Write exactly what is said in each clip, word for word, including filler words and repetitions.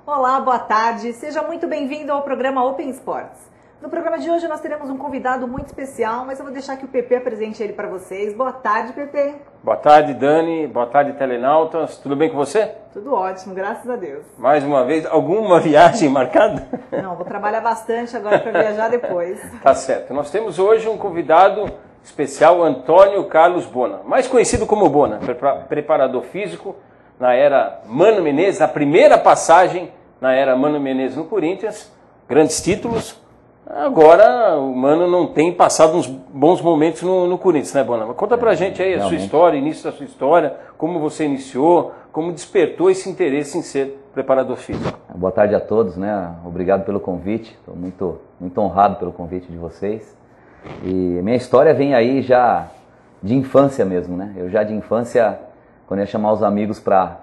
Olá, boa tarde. Seja muito bem-vindo ao programa Open Sports. No programa de hoje nós teremos um convidado muito especial, mas eu vou deixar que o P P apresente ele para vocês. Boa tarde, P P. Boa tarde, Dani. Boa tarde, telenautas. Tudo bem com você? Tudo ótimo, graças a Deus. Mais uma vez, alguma viagem marcada? Não, vou trabalhar bastante agora para viajar depois. Tá certo. Nós temos hoje um convidado especial, Antônio Carlos Bona, mais conhecido como Bona, preparador físico na era Mano Menezes, a primeira passagem na era Mano Menezes no Corinthians, grandes títulos. Agora o Mano não tem passado uns bons momentos no, no Corinthians, né, Bona? Conta pra gente aí a Realmente. sua história, início da sua história, como você iniciou, como despertou esse interesse em ser preparador físico. Boa tarde a todos, né? Obrigado pelo convite, estou muito, muito honrado pelo convite de vocês. E minha história vem aí já de infância mesmo, né? Eu já de infância, quando ia chamar os amigos para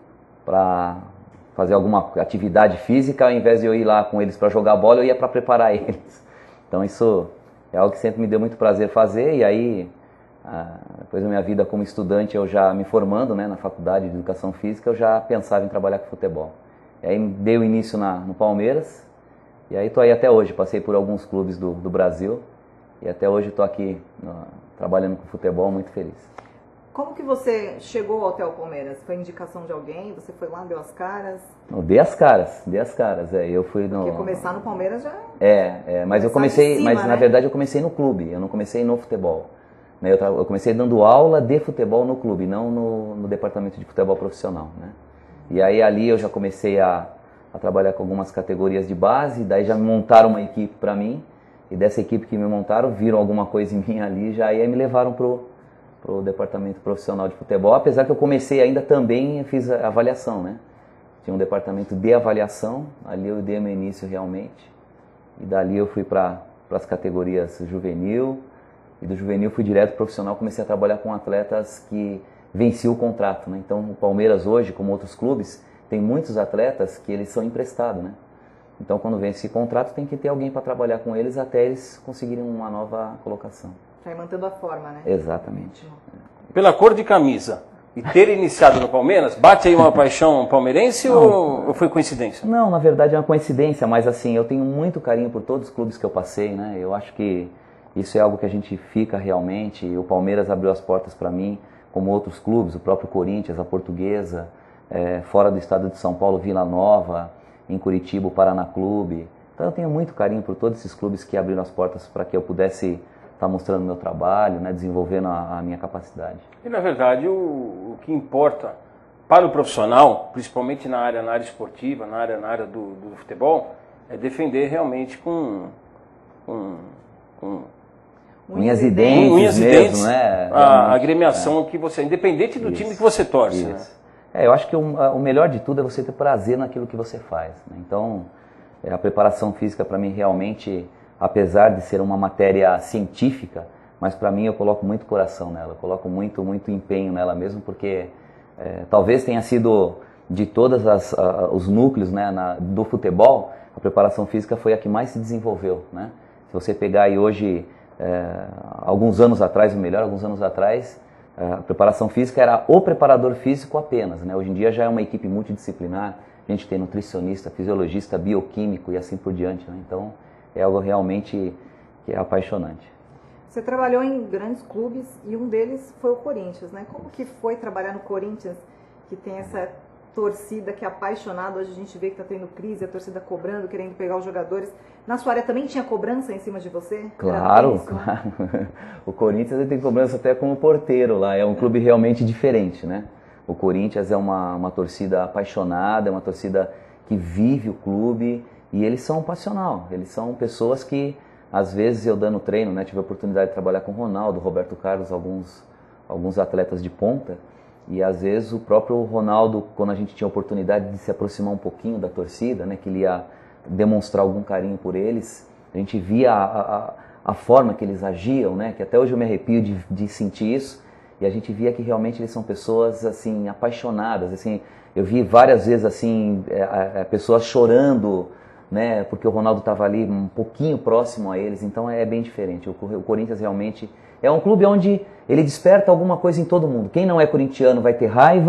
para fazer alguma atividade física, ao invés de eu ir lá com eles para jogar bola, eu ia para preparar eles. Então isso é algo que sempre me deu muito prazer fazer. E aí, depois da minha vida como estudante, eu já me formando, né, na faculdade de Educação Física, eu já pensava em trabalhar com futebol. E aí dei o início na, no Palmeiras, e aí estou aí até hoje. Passei por alguns clubes do, do Brasil, e até hoje estou aqui no, trabalhando com futebol, muito feliz. Como que você chegou ao Hotel Palmeiras? Foi indicação de alguém? Você foi lá, deu as caras? Não, dei as caras, dei as caras. É, eu fui no... Porque começar no Palmeiras já... É, é mas eu comecei, cima, mas né? na verdade eu comecei no clube, eu não comecei no futebol. Eu, tra... eu comecei dando aula de futebol no clube, não no, no departamento de futebol profissional, né? E aí ali eu já comecei a, a trabalhar com algumas categorias de base, daí já me montaram uma equipe para mim, e dessa equipe que me montaram, viram alguma coisa em mim ali, já aí me levaram pro para o departamento profissional de futebol, apesar que eu comecei ainda também, fiz a avaliação, né? Tinha um departamento de avaliação, ali eu dei meu início realmente, e dali eu fui para as categorias juvenil, e do juvenil fui direto profissional, comecei a trabalhar com atletas que venciam o contrato, né? Então o Palmeiras hoje, como outros clubes, tem muitos atletas que eles são emprestados, né? Então quando vence esse contrato tem que ter alguém para trabalhar com eles até eles conseguirem uma nova colocação. Vai mantendo a forma, né? Exatamente. Pela cor de camisa e ter iniciado no Palmeiras, bate aí uma paixão palmeirense ou, ou foi coincidência? Não, na verdade é uma coincidência, mas assim, eu tenho muito carinho por todos os clubes que eu passei, né? Eu acho que isso é algo que a gente fica realmente. O Palmeiras abriu as portas para mim, como outros clubes, o próprio Corinthians, a Portuguesa, é, fora do estado de São Paulo, Vila Nova, em Curitiba, o Paraná Clube. Então eu tenho muito carinho por todos esses clubes que abriram as portas para que eu pudesse estar mostrando meu trabalho, né, desenvolvendo a, a minha capacidade. E na verdade o, o que importa para o profissional, principalmente na área, na área esportiva, na área, na área do, do futebol, é defender realmente com, com, com unhas e dentes, unhas e mesmo, dentes, né? A agremiação é. que você, independente do isso, time que você torce. Né? É, eu acho que o, o melhor de tudo é você ter prazer naquilo que você faz. Né? Então, a preparação física para mim realmente, apesar de ser uma matéria científica, mas para mim eu coloco muito coração nela, eu coloco muito, muito empenho nela mesmo, porque é, talvez tenha sido de todos os núcleos, né, na, do futebol, a preparação física foi a que mais se desenvolveu. Né? Se você pegar aí hoje, é, alguns anos atrás, ou melhor, alguns anos atrás, a preparação física era o preparador físico apenas. Né? Hoje em dia já é uma equipe multidisciplinar, a gente tem nutricionista, fisiologista, bioquímico e assim por diante. Né? Então, é algo realmente que é apaixonante. Você trabalhou em grandes clubes e um deles foi o Corinthians, né? Como que foi trabalhar no Corinthians, que tem essa torcida que é apaixonada? Hoje a gente vê que está tendo crise, a torcida cobrando, querendo pegar os jogadores. Na sua área também tinha cobrança em cima de você? Claro, claro. O Corinthians tem cobrança até como porteiro lá, é um clube realmente diferente, né? O Corinthians é uma, uma torcida apaixonada, é uma torcida que vive o clube. E eles são passional, eles são pessoas que, às vezes eu dando treino, né, tive a oportunidade de trabalhar com o Ronaldo, Roberto Carlos, alguns, alguns atletas de ponta, e às vezes o próprio Ronaldo, quando a gente tinha a oportunidade de se aproximar um pouquinho da torcida, né, que ele ia demonstrar algum carinho por eles, a gente via a, a, a forma que eles agiam, né, que até hoje eu me arrepio de, de sentir isso, e a gente via que realmente eles são pessoas assim, apaixonadas, assim, eu vi várias vezes assim, é, é, pessoas chorando, né, porque o Ronaldo estava ali um pouquinho próximo a eles, então é bem diferente. O, o Corinthians realmente é um clube onde ele desperta alguma coisa em todo mundo. Quem não é corintiano vai ter raiva,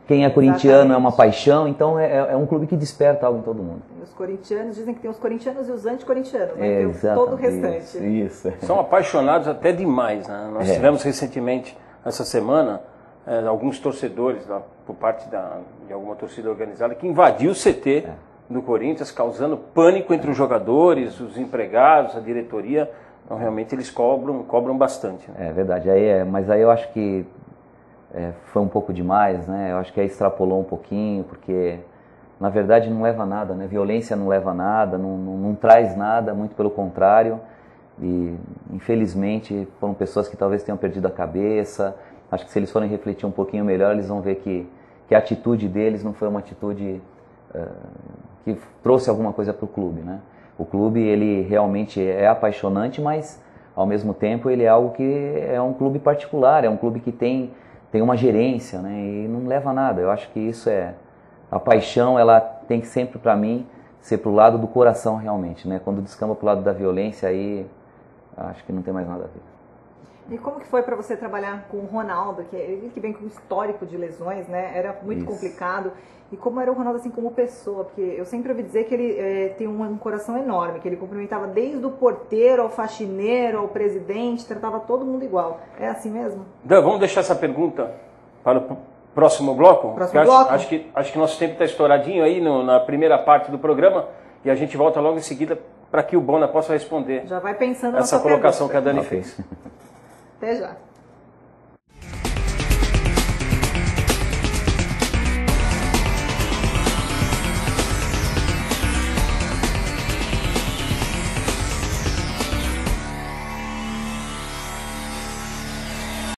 Quem é corintiano Exatamente. É uma paixão, então é, é um clube que desperta algo em todo mundo. E os corintianos, dizem que tem os corintianos e os anti-corintianos, né? É, que é todo o restante. Isso, isso. São apaixonados até demais, né? Nós é. tivemos recentemente, essa semana, é, alguns torcedores, lá, por parte da, de alguma torcida organizada, que invadiu o C T é. do Corinthians, causando pânico entre os jogadores, os empregados, a diretoria. Então, realmente, eles cobram, cobram bastante. Né? É verdade, aí é, mas aí eu acho que é, foi um pouco demais, né? Eu acho que aí extrapolou um pouquinho, porque, na verdade, não leva a nada, né? Violência não leva a nada, não, não, não traz nada, muito pelo contrário. E, infelizmente, foram pessoas que talvez tenham perdido a cabeça. Acho que se eles forem refletir um pouquinho melhor, eles vão ver que, que a atitude deles não foi uma atitude uh, que trouxe alguma coisa para o clube, né? O clube, ele realmente é apaixonante, mas, ao mesmo tempo, ele é algo que é um clube particular, é um clube que tem, tem uma gerência, né? E não leva a nada. Eu acho que isso é... A paixão, ela tem que sempre, para mim, ser pro lado do coração, realmente, né? Quando descamba pro lado da violência, aí acho que não tem mais nada a ver. E como que foi para você trabalhar com o Ronaldo, que ele que vem com um histórico de lesões, né? Era muito Isso. complicado. E como era o Ronaldo assim como pessoa? Porque eu sempre ouvi dizer que ele é, tem um, um coração enorme, que ele cumprimentava desde o porteiro ao faxineiro, ao presidente, tratava todo mundo igual. É assim mesmo? Dan, vamos deixar essa pergunta para o próximo bloco? Próximo bloco? Acho, acho, que, acho que nosso tempo está estouradinho aí no, na primeira parte do programa e a gente volta logo em seguida para que o Bona possa responder Já vai pensando essa colocação pergunta. que a Dani fez. Até já.